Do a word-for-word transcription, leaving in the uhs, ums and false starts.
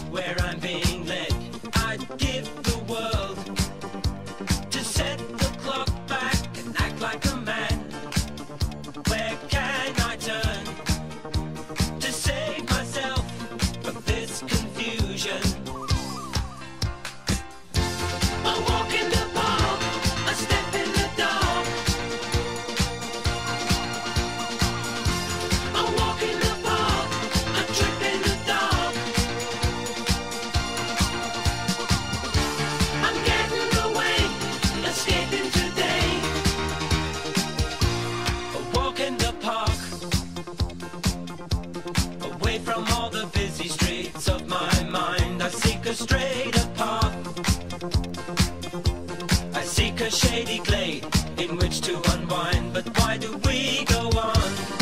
where I'm being led. I'd give the world to set the clock back and act like a man. Where can I turn to save myself from this confusion? A walk in the park, a step in the dark. A walk in the park, a trip in the dark. I'm getting away, escaping today. A walk in the park, away from all the busy streets of my mind. I seek a straighter path, I seek a shady glade in which to unwind. But why do we go on